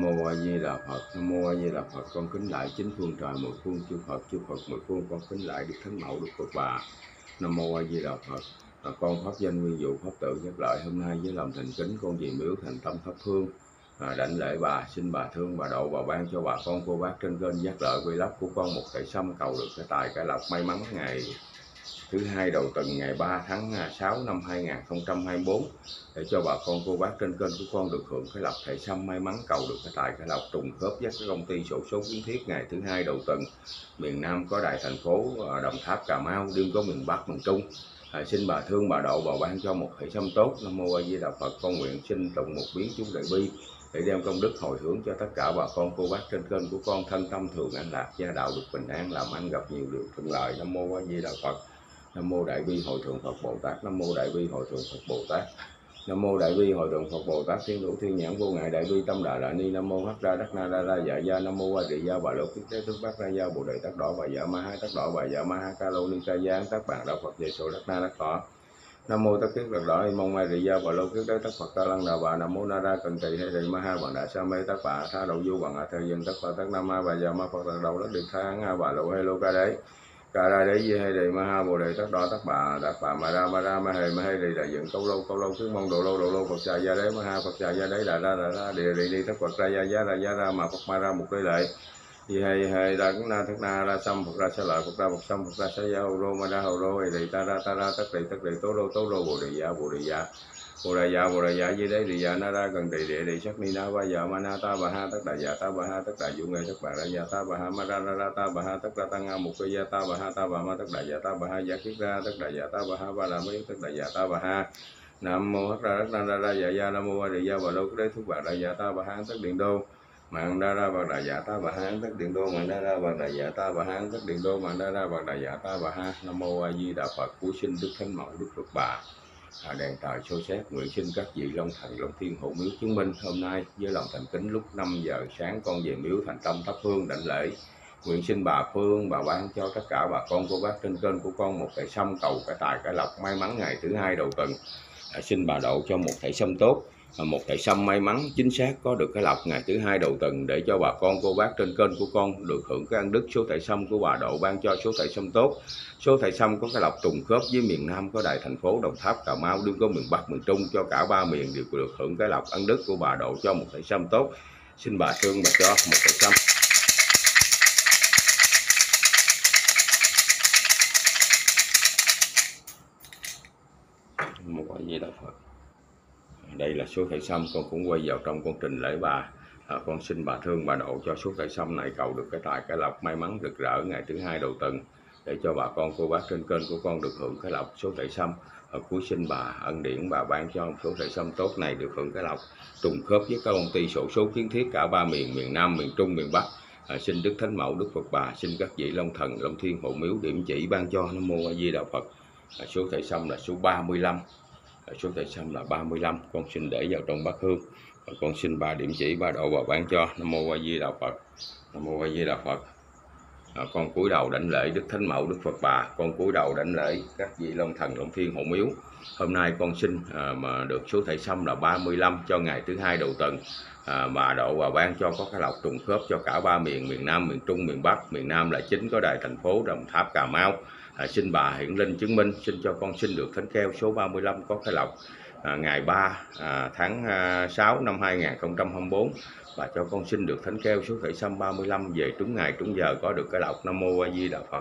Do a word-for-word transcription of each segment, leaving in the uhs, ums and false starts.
Mô A Di Đà Phật. Nam mô A Di Đà Phật. Con kính lại chính phương trời mười phương chư Phật, chư Phật mười phương. Con kính lại Đức Thánh Mẫu Đức Phật Bà. Nam mô A Di Đà Phật. À, con pháp danh nguyên dụ pháp tự giác lợi hôm nay với lòng thành kính con về miếu thành tâm thắp hương à, đảnh lễ bà, xin bà thương bà độ bà ban cho bà con cô bác trên kênh giác lợi quy lắp của con một sợi sâm cầu được cái tài cái lộc may mắn ngày thứ hai đầu tuần ngày ba tháng sáu năm hai nghìn không trăm hai mươi tư để cho bà con cô bác trên kênh của con được hưởng cái lộc thẻ sâm may mắn cầu được cái tài cái lộc trùng khớp với cái công ty sổ số kiến thiết ngày thứ hai đầu tuần. Miền Nam có đại thành phố Đồng Tháp, Cà Mau, đêm có miền Bắc, miền Trung. À, xin bà thương bà độ bà ban cho một thẻ sâm tốt. Nam mô A Di Đà Phật. Con nguyện xin tụng một biến chú đại bi để đem công đức hồi hướng cho tất cả bà con cô bác trên kênh của con thân tâm thường an lạc, gia đạo được bình an, làm ăn gặp nhiều điều thuận lợi. Nam mô A Di Đà Phật. Nam mô Đại Bi Hội Thượng Phật Bồ Tát. Nam mô Đại Bi Hội Thượng Phật Bồ Tát. Nam mô Đại Bi Hội Thượng Phật Bồ Tát. Thiên đủ thiên nhãn vô ngại Đại Bi tâm đà la ni. Nam mô Hắc Ra Đắc Na Đa Ra Dạ Gia. Nam mô A Di Đà Bà Lô Kiết Thế Thức Bát Ra Gia Bồ Đề Tát Đỏ Bà Dạ Ma Ha Tát Đỏ Bà Dạ Ma Ha Ca Lô Ni Ca Giang Tát Bàn Đạo Phật Dạy Sổ Đắc Na Đắc Thọ. Nam mô Tát Kiết Đắc Đỏ Mong A Di Đà Bà Lô Kiết Thế Tát Phật Ca Lăng Đà Bà. Nam mô Na Ra Cần Tỳ Hay Đề Ma Ha Bằng Đà Sa Mê Tát Bà Tha Đầu Du Bằng A Thời Dân Tát Phật Tát Nam Ma Bà Dạ Ma Phật Tát Đầu Đất Địa Tha Nga Bà Lô Hay Lô Ca Đế Ca Ra Đế Di Hay Đề Ma Ha Bồ Đề Tát Đỏ Tát Bà Tát Bà Ma Ra Ma Ra Ma Hề Ma Hay Đề Đại Dựng Câu Lâu Câu Lâu Thứ Mong Đồ Lô Đồ Lô Phật Xà Gia Đế Ma Ha Phật Xà Gia Đế Đà Ra Đà Ra Địa Địa Đi Tát Phật Ra Gia Gia Ra Gia Ra Ma Phật Ma Ra Một Cây Lệ Di Hay Hay Đà Cấn Na Thất Na Ra Xăm Phật Ra Sa Lợi Phật Ra Phật Xăm Phật Ra Sa Gia Hô Rô Ma Ra Hô Rô Hay Đề Ta Ra Ta Ra Tất Đề Tất Đề Tố Rô Tố Rô Bồ Đề Dạ Bồ Đề Dạ Bồ Đề Dạ Bồ Đề Dạ Di Đế Địa Dạ Na Ra Gần Đề Địa Địa Sắc Ni Na Ba Dạ Ma Na Ta Bà Ha Tất Đà Dạ Ta Bà Ha Tất Đà Dụ Nghệ Tất Bà Ra Dạ Ta Bà Ha Ma Ra Ra Ra Ta Bà Ha Tất Ra Ta Nga Một Cây Dạ Ta Bà Ha Ta Bà Ma Tất Đà Dạ Ta Bà Ha Dạ Kiết Ra Tất Đà Dạ Ta Bà Ha Ba Đà Mấy Tất Đà Dạ Ta Bà Ha. Nam mô Hắc Ra Đắc Na Đa Ra Dạ Gia. Nam mô A Di Đà Bà Lô Kiết Thế Thức Bà Ra Dạ Ta Bà Ha Tất Điện Đô Mạng Đa Ra Bà Đà Dạ Ta Bà Ha Tất Điện Đô Mạng Đa Ra Bà Đà Dạ Ta Bà Ha Tất Điện Đô Mạng Đa Ra Bà Đà Dạ Ta Bà Ha. Nam mô A Di Đà Phật. Cúi xin Đức Thánh Mẫu Đức Phật Bà à, đèn tài soi xét nguyện xin các vị long thần long thiên hộ miếu chứng minh hôm nay với lòng thành kính lúc năm giờ sáng con về miếu thành tâm thắp hương đảnh lễ. Nguyện xin bà Phương bà ban cho tất cả bà con cô bác trên kênh của con một thẻ sâm cầu cái tài cái lộc may mắn ngày thứ hai đầu tuần. À, xin bà độ cho một thẻ sâm tốt, một thẻ sâm may mắn chính xác có được cái lộc ngày thứ hai đầu tuần để cho bà con cô bác trên kênh của con được hưởng cái ăn đức. Số thẻ sâm của bà độ ban cho số thẻ sâm tốt. Số thẻ sâm có cái lộc trùng khớp với miền Nam có đại thành phố Đồng Tháp, Cà Mau, đương có miền Bắc, miền Trung, cho cả ba miền đều được hưởng cái lộc ăn đức của bà độ cho một thẻ sâm tốt. Xin bà thương bà cho một thẻ sâm. Một cái gì đó Phật. Đây là số thẻ sâm con cũng quay vào trong con trình lễ bà. À, con xin bà thương bà độ cho số thẻ sâm này cầu được cái tài cái lộc may mắn rực rỡ ngày thứ hai đầu tuần để cho bà con cô bác trên kênh của con được hưởng cái lộc số thẻ sâm. À, cuối xin bà ân điển bà ban cho số thẻ sâm tốt này được hưởng cái lộc trùng khớp với các công ty sổ số kiến thiết cả ba miền miền Nam, miền Trung, miền Bắc. À, xin Đức Thánh Mẫu Đức Phật Bà, xin các vị long thần long thiên hộ miếu điểm chỉ ban cho. Nam mô A Di Đà Phật. À, số thẻ sâm là số ba mươi lăm. À, số thẻ sâm là ba mươi lăm. Con xin để vào trong bát hương. À, con xin bà điểm chỉ bà độ bà ban cho. Nam mô A Di Đà Phật. Nam mô A Di Đà Phật. À, con cúi đầu đảnh lễ Đức Thánh Mẫu Đức Phật Bà. Con cúi đầu đảnh lễ các vị long thần long thiên hộ miếu. Hôm nay con xin à, mà được số thẻ sâm là ba mươi lăm cho ngày thứ hai đầu tuần. À, bà độ bà ban cho có cái lộc trùng khớp cho cả ba miền miền Nam, miền Trung, miền Bắc. Miền Nam là chính có đại thành phố Đồng Tháp, Cà Mau. À, xin bà hiển linh chứng minh, xin cho con xin được thánh keo số ba mươi lăm có cái lộc à, ngày ba à, tháng sáu năm hai nghìn không trăm hai mươi tư. Và cho con xin được thánh keo số thẻ sâm ba mươi lăm về trúng ngày trúng giờ có được cái lộc. Nam mô A Di Đà Phật.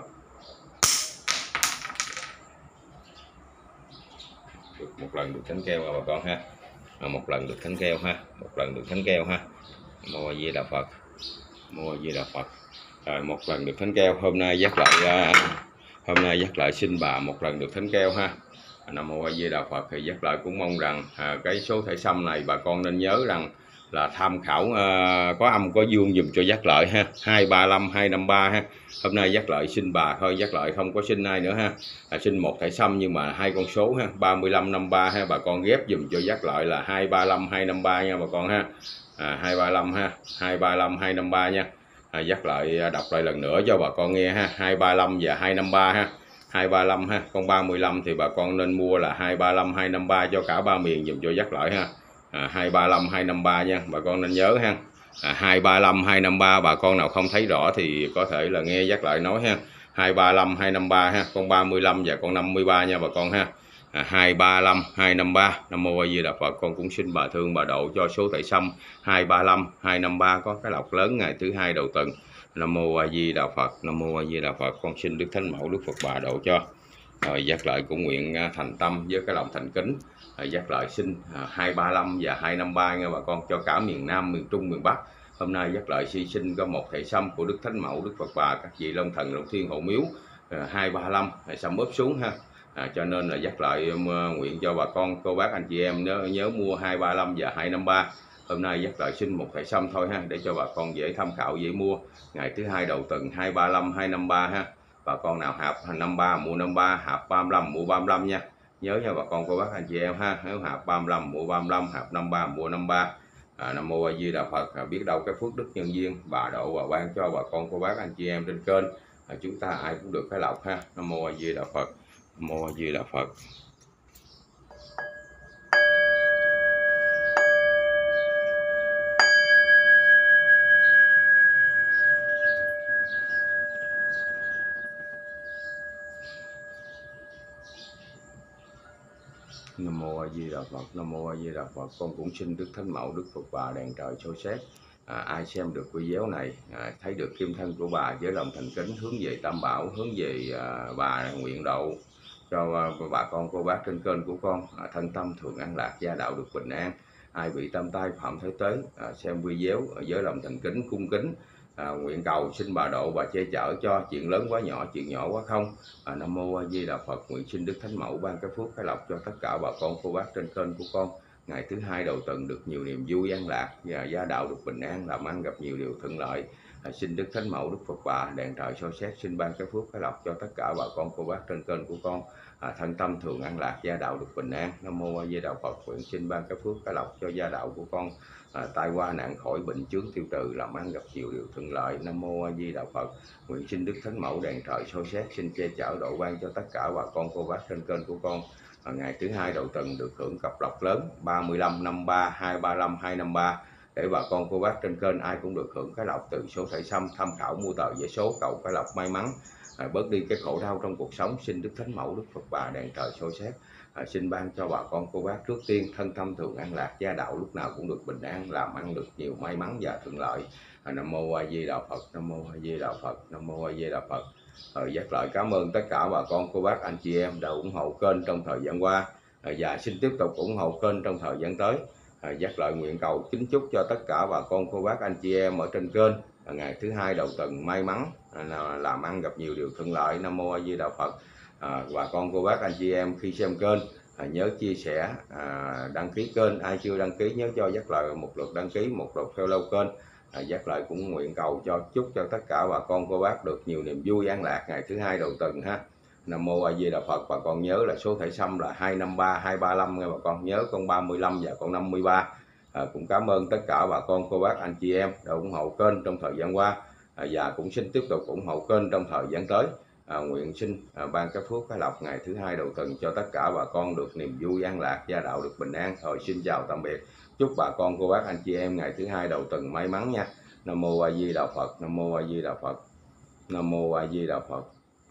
Được một lần được thánh keo bà con ha. À, một lần được thánh keo ha, một lần được thánh keo ha. Nam mô A Di Đà Phật. Nam mô A Di Đà Phật. Rồi một lần được thánh keo. Hôm nay dắt lại uh, hôm nay dắt lại xin bà một lần được thánh keo ha. Nam mô A Di Đà Phật. Thì dắt lại cũng mong rằng à, cái số thẻ sâm này bà con nên nhớ rằng là tham khảo uh, có âm có dương dùm cho dắt lợi ha. Hai ba năm hai năm ba ha. Hôm nay dắt lợi xin bà thôi, dắt lợi không có xin ai nữa ha. À, xin một thẻ sâm nhưng mà hai con số ha, ba mươi lăm năm ba ha, bà con ghép dùm cho dắt lợi là hai ba năm hai năm ba nha bà con ha. À, hai ba năm ha, hai ba năm hai năm ba nha. À, dắt lại đọc lại lần nữa cho bà con nghe ha, hai ba năm và hai năm ba ha. hai ba năm ha, con ba mươi lăm thì bà con nên mua là hai ba năm hai năm ba cho cả ba miền dùm cho dắt lợi ha. À, hai ba năm hai năm ba nha, bà con nên nhớ ha. à, hai ba năm hai năm ba. Bà con nào không thấy rõ thì có thể là nghe dắt lại nói ha. Hai ba năm hai năm ba ha, con ba mươi lăm và con năm mươi ba nha bà con ha. À, hai ba năm hai năm ba. Nam mô A Di Đà Phật. Con cũng xin bà thương bà độ cho số thầy xăm hai ba năm hai năm ba có cái lộc lớn ngày thứ hai đầu tuần. Nam mô A Di Đà Phật. Nam mô A Di Đà Phật. Con xin Đức Thánh Mẫu Đức Phật bà độ cho. Rồi dắt lại cũng nguyện thành tâm với cái lòng thành kính. Rồi dắt lại xin hai ba năm và hai năm ba nha bà con, cho cả miền Nam, miền Trung, miền Bắc. Hôm nay dắt lại hy sinh có một thầy xăm của Đức Thánh Mẫu Đức Phật bà, các vị Long Thần Long Thiên Hộ Miếu hai ba năm thầy xăm ốp xuống ha. À, cho nên là dắt lại um, nguyện cho bà con cô bác anh chị em nhớ, nhớ mua hai ba năm và hai năm ba. Hôm nay dắt lại xin một thầy xăm thôi ha, để cho bà con dễ tham khảo, dễ mua ngày thứ hai đầu tuần hai ba năm hai năm ba ha. Bà con nào hạp năm ba mua năm ba, hạp ba mươi lăm mua ba mươi lăm nha. Nhớ nha bà con cô bác anh chị em ha. Nếu hạp ba mươi lăm mua ba mươi lăm, hạp năm ba mua năm ba. À, Nam mô A Di Đà Phật. À, biết đâu cái phước đức nhân duyên bà độ và ban cho bà con cô bác anh chị em trên kênh, à, chúng ta ai cũng được cái lộc ha. Nam mô A Di Đà Phật. Nam mô A Di Đà Phật. Nam mô A Di Đà Phật. Nam mô A Di Đà Phật. Con cũng xin Đức Thánh Mẫu Đức Phật bà đèn trời soi xét. À, ai xem được video này, à, thấy được kim thân của bà với lòng thành kính hướng về Tam Bảo, hướng về à, bà nguyện độ cho à, bà con cô bác trên kênh của con, à, thân tâm thường an lạc, gia đạo được bình an. Ai bị tam tai phạm thế tế, à, xem video với lòng thành kính cung kính, à, nguyện cầu xin bà độ, bà che chở cho, chuyện lớn quá nhỏ, chuyện nhỏ quá không. À, Nam mô A Di Đà Phật. Nguyện xin Đức Thánh Mẫu ban cái phước cái lộc cho tất cả bà con cô bác trên kênh của con, ngày thứ hai đầu tuần được nhiều niềm vui an lạc và gia đạo được bình an, làm ăn gặp nhiều điều thuận lợi. À, xin Đức Thánh Mẫu Đức Phật bà đèn trời soi xét, xin ban cái phước cái lộc cho tất cả bà con cô bác trên kênh của con, à, thân tâm thường an lạc, gia đạo được bình an. Nam mô A Di Đà Phật. Nguyện xin ban cái phước cái lộc cho gia đạo của con, à, tai qua nạn khỏi, bệnh chướng tiêu trừ, làm ăn gặp nhiều điều thuận lợi. Nam mô A Di Đà Phật. Nguyện xin Đức Thánh Mẫu đèn trời soi xét, xin che chở độ ban cho tất cả bà con cô bác trên kênh của con, à, ngày thứ hai đầu tuần được hưởng cặp lộc lớn ba mươi lăm, năm ba, hai ba năm, hai năm ba, để bà con cô bác trên kênh ai cũng được hưởng cái lộc từ số thẻ xăm, tham khảo mua tờ giấy số cầu cái lộc may mắn, à, bớt đi cái khổ đau trong cuộc sống. Xin Đức Thánh Mẫu Đức Phật bà đèn trời soi xét, à, xin ban cho bà con cô bác trước tiên thân tâm thường an lạc, gia đạo lúc nào cũng được bình an, làm ăn được nhiều may mắn và thuận lợi. À, Nam mô A Di Đà Phật. Nam mô A Di Đà Phật. Nam mô A Di Đà Phật. Rồi dắt lại cảm ơn tất cả bà con cô bác anh chị em đã ủng hộ kênh trong thời gian qua, và xin tiếp tục ủng hộ kênh trong thời gian tới. À, dắt lại nguyện cầu kính chúc cho tất cả bà con cô bác anh chị em ở trên kênh, à, ngày thứ hai đầu tuần may mắn, à, làm ăn gặp nhiều điều thuận lợi. Nam mô A Di Đà Phật. À, bà con cô bác anh chị em khi xem kênh, à, nhớ chia sẻ, à, đăng ký kênh. Ai chưa đăng ký nhớ cho dắt lại một lượt đăng ký, một lượt follow kênh. À, dắt lại cũng nguyện cầu cho chúc cho tất cả bà con cô bác được nhiều niềm vui an lạc ngày thứ hai đầu tuần ha. Nam mô A Di Đà Phật. Bà con nhớ là số thẻ xăm là hai năm ba, hai ba năm nha bà con, nhớ con ba mươi lăm và con năm mươi ba. À, cũng cảm ơn tất cả bà con cô bác anh chị em đã ủng hộ kênh trong thời gian qua, à, và cũng xin tiếp tục ủng hộ kênh trong thời gian tới. À, nguyện xin à, ban cái phước cái lộc ngày thứ hai đầu tuần cho tất cả bà con được niềm vui an lạc, gia đạo được bình an. Rồi xin chào tạm biệt, chúc bà con cô bác anh chị em ngày thứ hai đầu tuần may mắn nha. Nam mô A Di Đà Phật. Nam mô A Di Đà Phật. Nam mô A Di Đà Phật.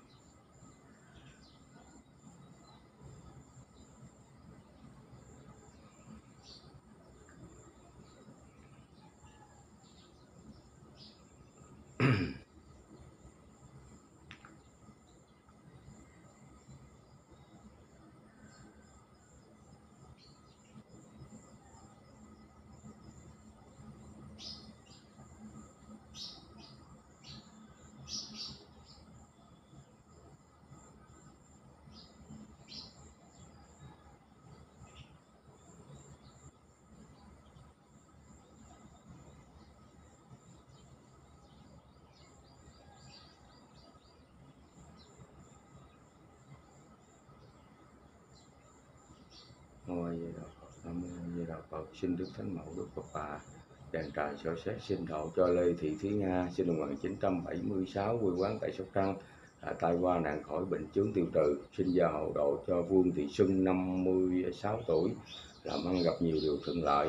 Nam mô A Di Đà Phật. Nam mô A Di Đà Phật. Xin Đức Thánh Mẫu Đức Phật bà đèn trời soi xét, xin độ cho Lê Thị Thúy Nga sinh năm một nghìn chín trăm bảy mươi sáu, quê quán tại Sóc Trăng, à, tai qua nạn khỏi, bệnh chướng tiêu trừ. Xin gia hộ độ cho Vương Thị Xuân năm mươi sáu tuổi, làm ăn gặp nhiều điều thuận lợi.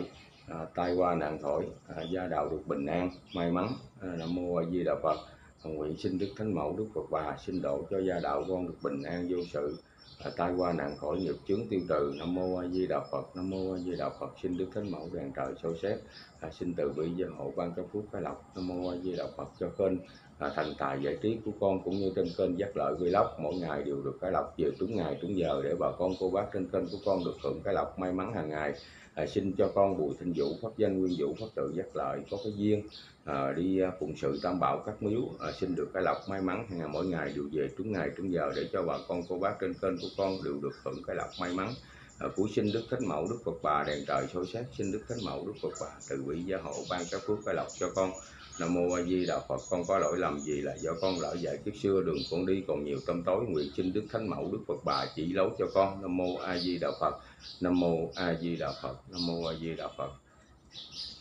à, tai qua nạn khỏi, à, gia đạo được bình an may mắn. À, Nam mô A Di Đà Phật. À, nguyện xin Đức Thánh Mẫu Đức Phật Bà xin độ cho gia đạo con được bình an vô sự, à, tai qua nạn khỏi, nghiệp chướng tiêu trừ. Nam mô A Di Đà Phật. Nam mô A Di Đà Phật. Xin Đức Thánh Mẫu đàn trời soi xét, à, xin từ bi gia hộ ban các phước cái lộc. Nam mô A Di Đà Phật. Cho kênh à, thành tài giải trí của con cũng như trên kênh Giác Lợi Vlog mỗi ngày đều được cái lộc về đúng ngày đúng giờ để bà con cô bác trên kênh của con được hưởng cái lộc may mắn hàng ngày. À, xin cho con Bùi Thanh Vũ, pháp danh Nguyên Vũ, pháp tự Giác Lợi có cái duyên à, đi phụng sự tam bảo các miếu, à, xin được cái lộc may mắn hàng ngày mỗi ngày đều về đúng ngày đúng giờ để cho bà con cô bác trên kênh của con đều được hưởng cái lộc may mắn. À, cuối xin Đức Thánh Mẫu Đức Phật Bà đèn trời soi xét, xin Đức Thánh Mẫu Đức Phật Bà từ bi gia hộ ban các phước cái lộc cho con. Nam mô A Di Đà Phật. Con có lỗi lầm gì là do con lỡ dạy kiếp xưa, đường con đi còn nhiều tâm tối, nguyện xin Đức Thánh Mẫu Đức Phật Bà chỉ lối cho con. Nam mô A Di Đà Phật. Nam mô A Di Đà Phật. Nam mô A Di Đà Phật.